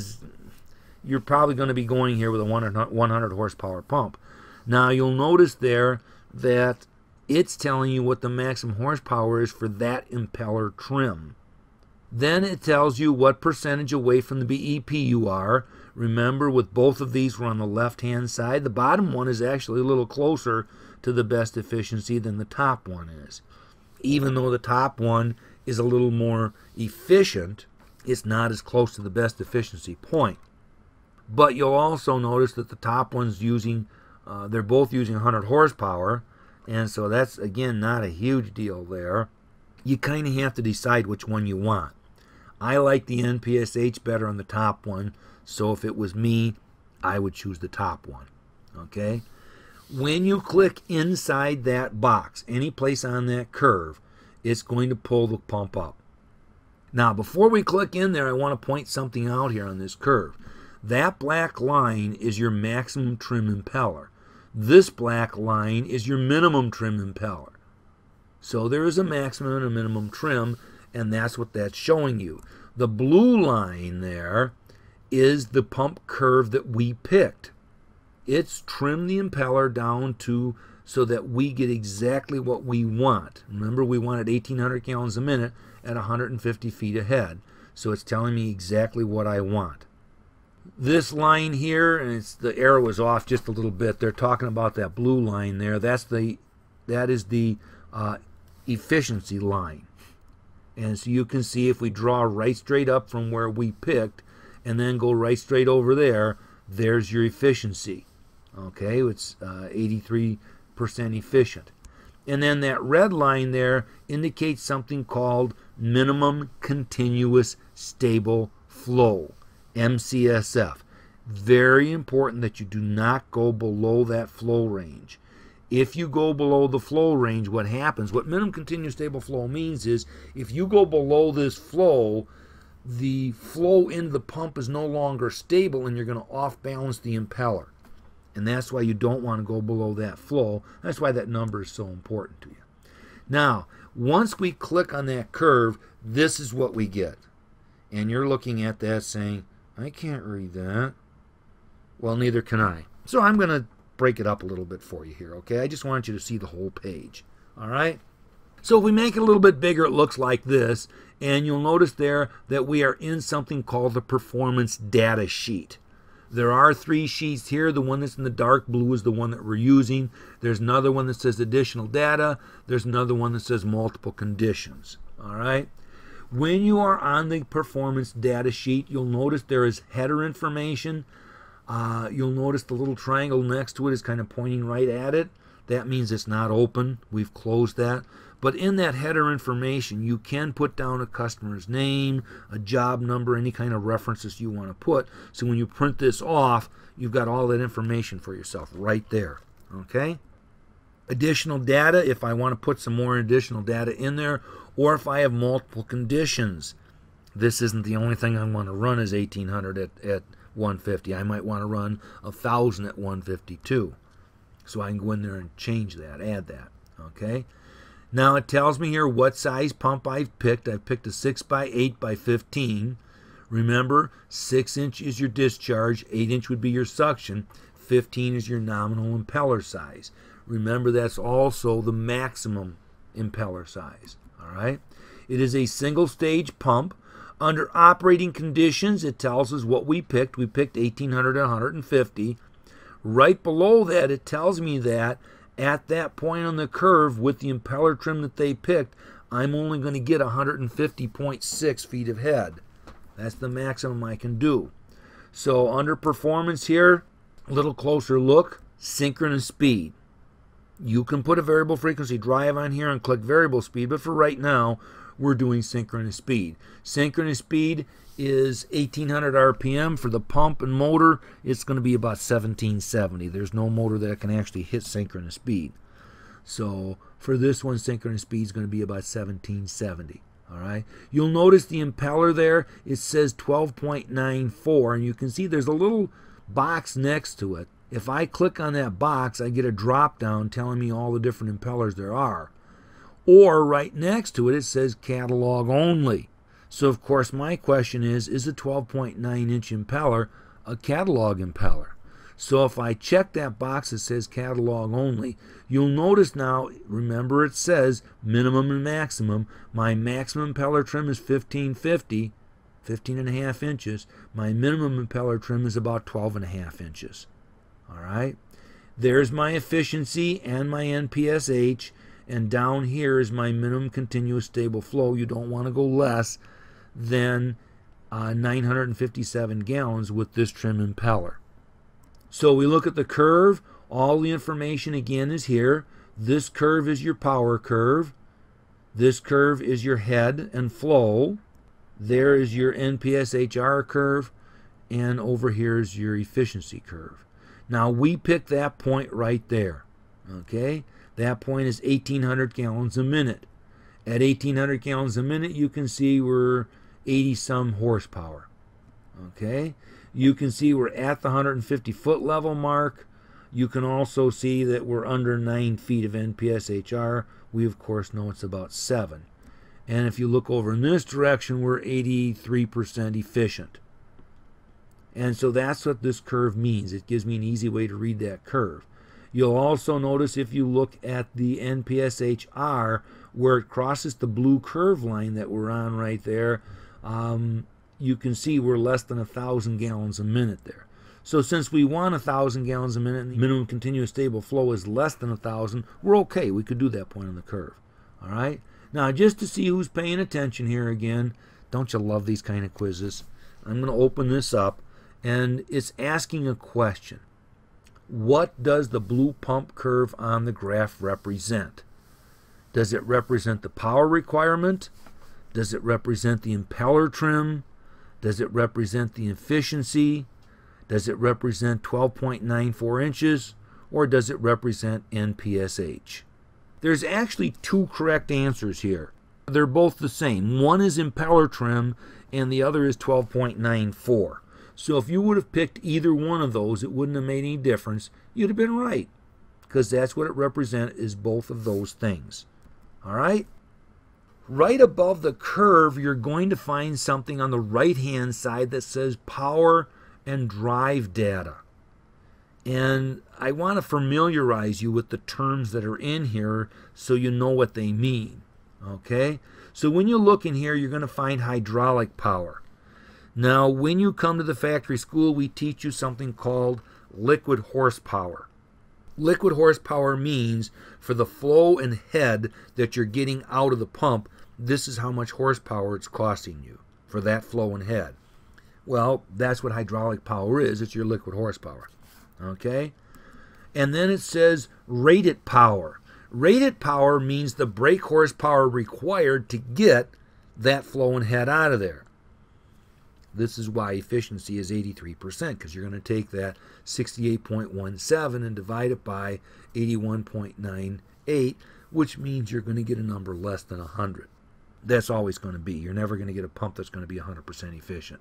you're probably going to be going here with a 100 horsepower pump. Now you'll notice there that it's telling you what the maximum horsepower is for that impeller trim. Then it tells you what percentage away from the BEP you are. Remember, with both of these, we're on the left-hand side. The bottom one is actually a little closer to the best efficiency than the top one is. Even though the top one is a little more efficient, it's not as close to the best efficiency point. But you'll also notice that the top one's using, they're both using 100 horsepower, and so that's, again, not a huge deal there. You kind of have to decide which one you want. I like the NPSH better on the top one, so if it was me, I would choose the top one. Okay? When you click inside that box, any place on that curve, it's going to pull the pump up. Now, before we click in there, I want to point something out here on this curve. That black line is your maximum trim impeller. This black line is your minimum trim impeller. So there is a maximum and a minimum trim, and that's what that's showing you. The blue line there is the pump curve that we picked. It's trimmed the impeller down to so that we get exactly what we want. Remember, we wanted 1,800 gallons a minute at 150 feet ahead. So it's telling me exactly what I want. This line here, and the arrow is off just a little bit. They're talking about that blue line there. That is the efficiency line. And so you can see if we draw right straight up from where we picked and then go right straight over there, there's your efficiency. Okay, it's 83% efficient. And then that red line there indicates something called minimum continuous stable flow, MCSF. Very important that you do not go below that flow range. If you go below the flow range, what happens, what minimum continuous stable flow means is if you go below this flow, the flow into the pump is no longer stable and you're going to off-balance the impeller. And that's why you don't want to go below that flow. That's why that number is so important to you. Now, once we click on that curve, this is what we get. And you're looking at that saying, I can't read that. Well, neither can I. So I'm going to break it up a little bit for you here, okay? I just want you to see the whole page, all right? So if we make it a little bit bigger, it looks like this, and you'll notice there that we are in something called the performance data sheet. There are 3 sheets here. The one that's in the dark blue is the one that we're using. There's another one that says additional data. There's another one that says multiple conditions, all right? When you are on the performance data sheet, you'll notice there is header information. You'll notice the little triangle next to it is kind of pointing right at it. That means it's not open. We've closed that. But in that header information, you can put down a customer's name, a job number, any kind of references you want to put. So when you print this off, you've got all that information for yourself right there. Okay? Additional data, if I want to put some more additional data in there, or if I have multiple conditions. This isn't the only thing I want to run is 1,800 at 150. I might want to run 1,000 at 152. So I can go in there and change that, add that. Okay? Now it tells me here what size pump I've picked. I've picked a 6x8 by 15. Remember, 6 inch is your discharge, 8 inch would be your suction, 15 is your nominal impeller size. Remember, that's also the maximum impeller size. All right? It is a single stage pump. Under operating conditions, it tells us what we picked. We picked 1,800 at 150. Right below that, it tells me that at that point on the curve with the impeller trim that they picked, I'm only going to get 150.6 feet of head. That's the maximum I can do. So under performance here, a little closer look, synchronous speed. You can put a variable frequency drive on here and click variable speed, but for right now, we're doing synchronous speed. Synchronous speed is 1,800 RPM. For the pump and motor, it's going to be about 1,770. There's no motor that can actually hit synchronous speed. So for this one, synchronous speed is going to be about 1,770. All right. You'll notice the impeller there, it says 12.94, and you can see there's a little box next to it. If I click on that box, I get a drop down telling me all the different impellers there are. Or right next to it, it says catalog only. So of course my question is a 12.9 inch impeller a catalog impeller? So if I check that box that says catalog only, you'll notice now, remember it says minimum and maximum. My maximum impeller trim is 1550, 15.5 inches. My minimum impeller trim is about 12.5 inches. All right. There's my efficiency and my NPSH, and down here is my minimum continuous stable flow. You don't want to go less than 957 gallons with this trim impeller. So we look at the curve. All the information again is here. This curve is your power curve. This curve is your head and flow. There is your NPSHR curve. And over here is your efficiency curve. Now we pick that point right there. Okay? That point is 1,800 gallons a minute. At 1,800 gallons a minute, you can see we're 80-some horsepower. Okay? You can see we're at the 150-foot level mark. You can also see that we're under 9 feet of NPSHR. We, of course, know it's about 7. And if you look over in this direction, we're 83% efficient. And so that's what this curve means. It gives me an easy way to read that curve. You'll also notice if you look at the NPSHR, where it crosses the blue curve line that we're on right there, you can see we're less than 1,000 gallons a minute there. So since we want 1,000 gallons a minute and the minimum continuous stable flow is less than 1,000, we're okay. We could do that point on the curve. All right? Now, just to see who's paying attention here again, don't you love these kind of quizzes? I'm going to open this up, and it's asking a question. What does the blue pump curve on the graph represent? Does it represent the power requirement? Does it represent the impeller trim? Does it represent the efficiency? Does it represent 12.94 inches? Or does it represent NPSH? There's actually 2 correct answers here. They're both the same. One is impeller trim and the other is 12.94. So if you would have picked either one of those, it wouldn't have made any difference. You'd have been right, because that's what it represents, is both of those things. All right? Right above the curve, you're going to find something on the right-hand side that says power and drive data. And I want to familiarize you with the terms that are in here so you know what they mean. Okay? So when you look in here, you're going to find hydraulic power. Now, when you come to the factory school, we teach you something called liquid horsepower. Liquid horsepower means for the flow and head that you're getting out of the pump, this is how much horsepower it's costing you for that flow and head. Well, that's what hydraulic power is. It's your liquid horsepower. Okay? And then it says rated power. Rated power means the brake horsepower required to get that flow and head out of there. This is why efficiency is 83%, because you're going to take that 68.17 and divide it by 81.98, which means you're going to get a number less than 100. That's always going to be. You're never going to get a pump that's going to be 100% efficient.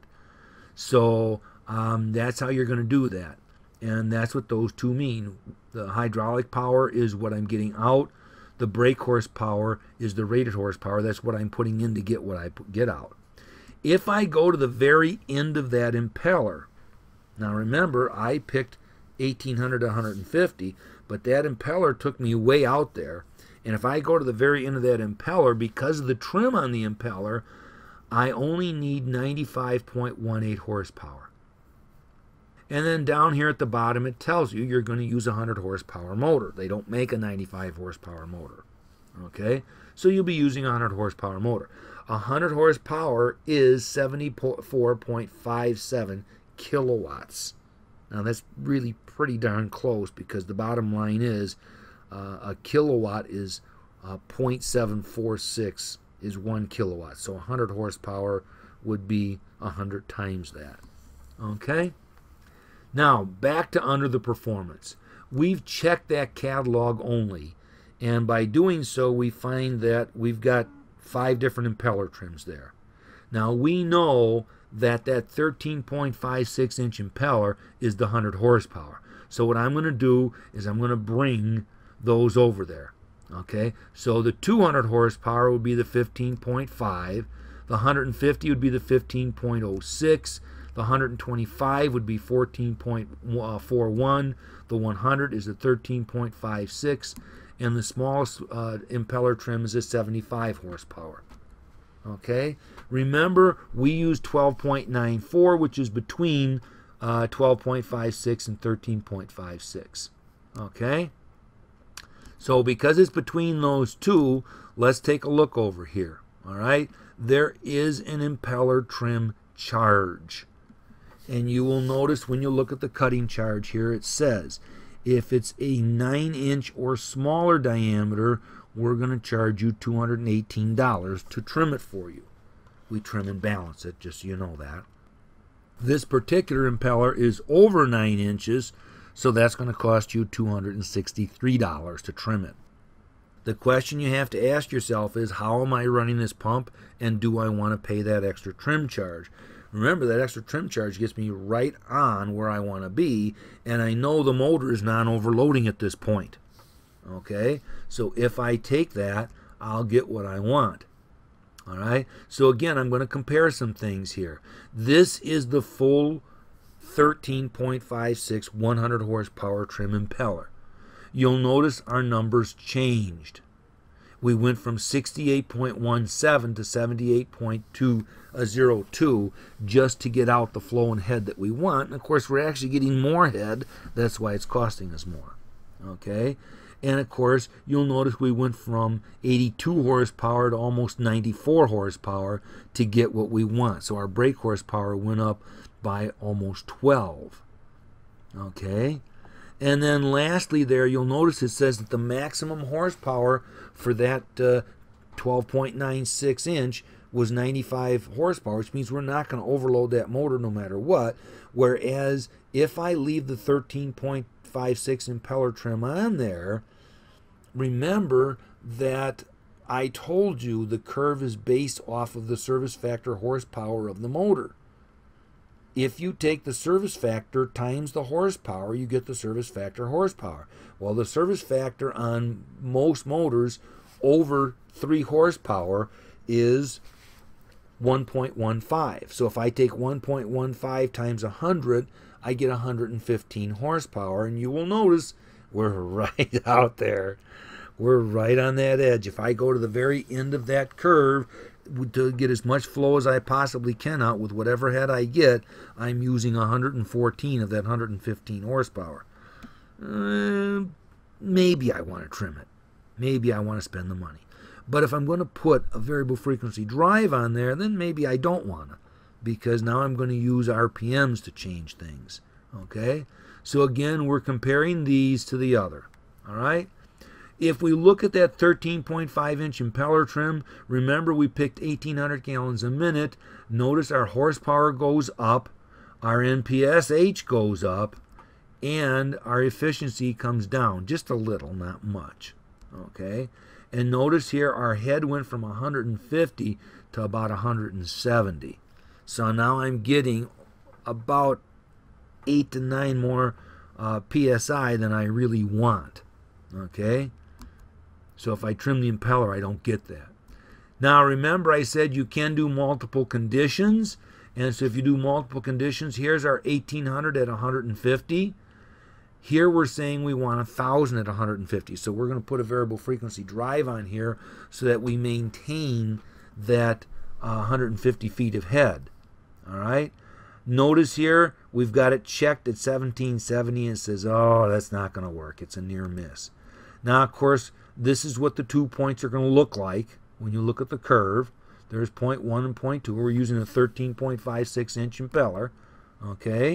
So that's how you're going to do that. And that's what those two mean. The hydraulic power is what I'm getting out. The brake horsepower is the rated horsepower. That's what I'm putting in to get what I get out. If I go to the very end of that impeller, now remember, I picked 1,800 to 150, but that impeller took me way out there. And if I go to the very end of that impeller, because of the trim on the impeller, I only need 95.18 horsepower. And then down here at the bottom, it tells you you're going to use a 100 horsepower motor. They don't make a 95 horsepower motor. Okay? So you'll be using a 100 horsepower motor. 100 horsepower is 74.57 kilowatts. Now that's really pretty darn close, because the bottom line is a kilowatt is 0.746 is 1 kilowatt. So 100 horsepower would be 100 times that. Okay? Now, back to under the performance. We've checked that catalog only, and by doing so, we find that we've got 5 different impeller trims there. Now, we know that that 13.56 inch impeller is the 100 horsepower. So what I'm going to do is I'm going to bring those over there. Okay, so the 200 horsepower would be the 15.5, the 150 would be the 15.06, the 125 would be 14.41, the 100 is the 13.56, and the smallest impeller trim is a 75 horsepower. Okay, remember we use 12.94, which is between 12.56 and 13.56. Okay, so because it's between those two, let's take a look over here. All right, there is an impeller trim charge. And you will notice when you look at the cutting charge here, it says if it's a 9-inch or smaller diameter, we're going to charge you $218 to trim it for you. We trim and balance it, just so you know that. This particular impeller is over 9 inches, so that's going to cost you $263 to trim it. The question you have to ask yourself is, how am I running this pump, and do I want to pay that extra trim charge? Remember, that extra trim charge gets me right on where I want to be, and I know the motor is non-overloading at this point. Okay, so if I take that, I'll get what I want. All right, so again, I'm going to compare some things here. This is the full 13.56 100 horsepower trim impeller. You'll notice our numbers changed. We went from 68.17 to 78.202 just to get out the flow and head that we want. And of course, we're actually getting more head. That's why it's costing us more. Okay? And of course, you'll notice we went from 82 horsepower to almost 94 horsepower to get what we want. So our brake horsepower went up by almost 12. Okay? And then lastly there, you'll notice it says that the maximum horsepower for that 12.96 inch was 95 horsepower, which means we're not going to overload that motor no matter what. Whereas if I leave the 13.56 impeller trim on there, remember that I told you the curve is based off of the service factor horsepower of the motor. If you take the service factor times the horsepower, you get the service factor horsepower. Well, the service factor on most motors over 3 horsepower is 1.15. So if I take 1.15 times 100, I get 115 horsepower. And you will notice we're right out there. We're right on that edge. If I go to the very end of that curve to get as much flow as I possibly can out with whatever head I get, I'm using 114 of that 115 horsepower. Maybe I want to trim it. Maybe I want to spend the money. But if I'm going to put a variable frequency drive on there, then maybe I don't want to, because now I'm going to use RPMs to change things. Okay? So again, we're comparing these to the other. All right? If we look at that 13.5-inch impeller trim, remember we picked 1,800 gallons a minute. Notice our horsepower goes up, our NPSH goes up, and our efficiency comes down just a little, not much. Okay? And notice here our head went from 150 to about 170. So now I'm getting about 8 to 9 more PSI than I really want. Okay? So if I trim the impeller, I don't get that. Now remember I said you can do multiple conditions. And so if you do multiple conditions, here's our 1,800 at 150. Here we're saying we want 1,000 at 150. So we're going to put a variable frequency drive on here so that we maintain that 150 feet of head. All right. Notice here we've got it checked at 1770 and it says, oh, that's not going to work. It's a near miss. Now, of course, this is what the 2 points are going to look like when you look at the curve. There's point 1 and point 2. We're using a 13.56-inch impeller. Okay.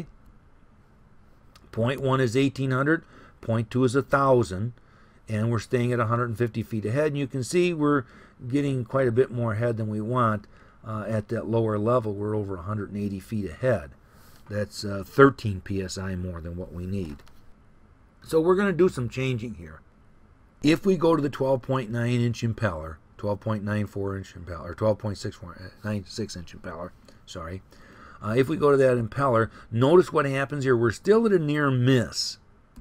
Point 1 is 1,800. Point 2 is 1,000. And we're staying at 150 feet ahead. And you can see we're getting quite a bit more head than we want at that lower level. We're over 180 feet ahead. That's 13 PSI more than what we need. So we're going to do some changing here. If we go to the 12.9-inch impeller, 12.94-inch impeller, or 12.96-inch impeller, sorry. If we go to that impeller, notice what happens here. We're still at a near miss.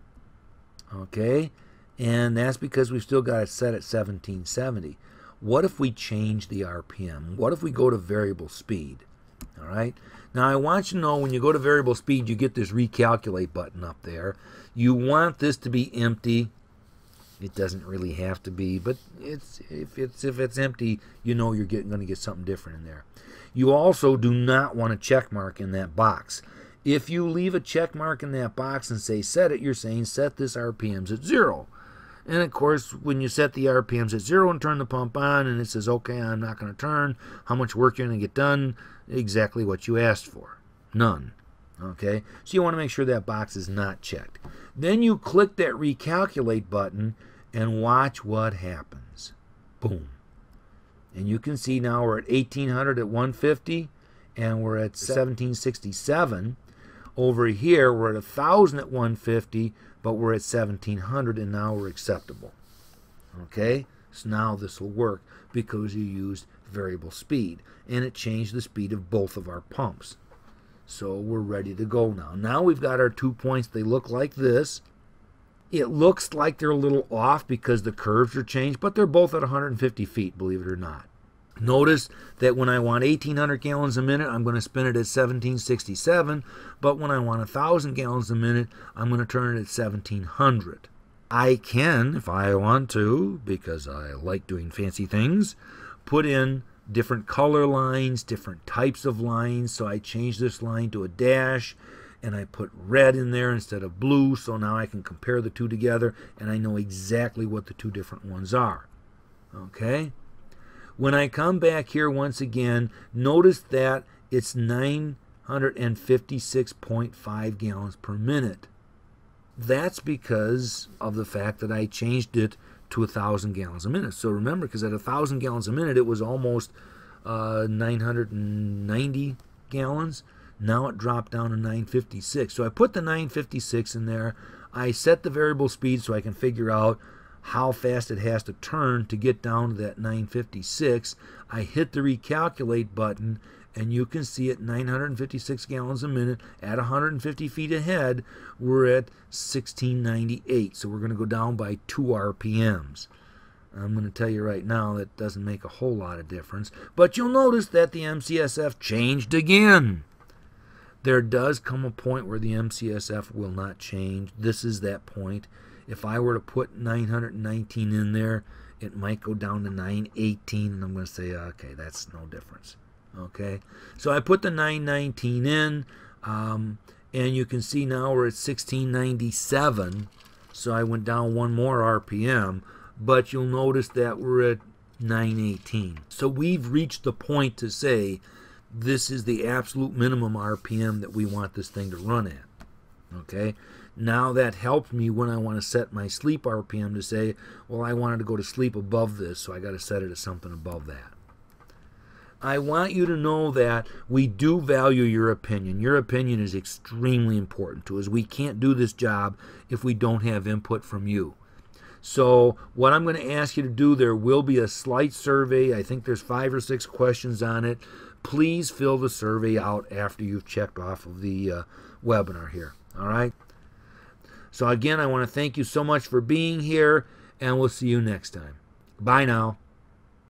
Okay? And that's because we've still got it set at 1770. What if we change the RPM? What if we go to variable speed? All right? Now, I want you to know when you go to variable speed, you get this recalculate button up there. You want this to be empty. It doesn't really have to be, but if it's empty, you know you're going to get something different in there. You also do not want a check mark in that box. If you leave a check mark in that box and say set it, you're saying set this RPMs at 0. And of course, when you set the RPMs at 0 and turn the pump on and it says, okay, I'm not going to turn, how much work you're going to get done, exactly what you asked for. None. Okay, so you want to make sure that box is not checked. Then you click that recalculate button and watch what happens. Boom. And you can see now we're at 1800 at 150 and we're at 1767. Over here we're at 1000 at 150, but we're at 1700 and now we're acceptable. Okay, so now this will work because you used variable speed and it changed the speed of both of our pumps. So we're ready to go now. Now we've got our 2 points. They look like this. It looks like they're a little off because the curves are changed, but they're both at 150 feet, believe it or not. Notice that when I want 1,800 gallons a minute, I'm going to spin it at 1767, but when I want 1,000 gallons a minute, I'm going to turn it at 1,700. I can, if I want to, because I like doing fancy things, put in different color lines, different types of lines. So I change this line to a dash and I put red in there instead of blue, so now I can compare the two together and I know exactly what the two different ones are. Okay? When I come back here once again, notice that it's 956.5 gallons per minute. That's because of the fact that I changed it to 1,000 gallons a minute. So remember, because at 1,000 gallons a minute, it was almost 990 gallons. Now it dropped down to 956. So I put the 956 in there. I set the variable speed so I can figure out how fast it has to turn to get down to that 956. I hit the recalculate button, and you can see at 956 gallons a minute at 150 feet ahead, we're at 1698. So we're going to go down by 2 RPMs. I'm going to tell you right now that doesn't make a whole lot of difference. But you'll notice that the MCSF changed again. There does come a point where the MCSF will not change. This is that point. If I were to put 919 in there, it might go down to 918, and I'm going to say, okay, that's no difference. Okay, so I put the 919 in, and you can see now we're at 1697, so I went down 1 more RPM, but you'll notice that we're at 918. So we've reached the point to say this is the absolute minimum RPM that we want this thing to run at. Okay, now that helps me when I want to set my sleep RPM to say, well, I wanted to go to sleep above this, so I got to set it at something above that. I want you to know that we do value your opinion. Your opinion is extremely important to us. We can't do this job if we don't have input from you. So what I'm going to ask you to do, there will be a slight survey. I think there's 5 or 6 questions on it. Please fill the survey out after you've checked off of the webinar here. All right? So again, I want to thank you so much for being here, and we'll see you next time. Bye now.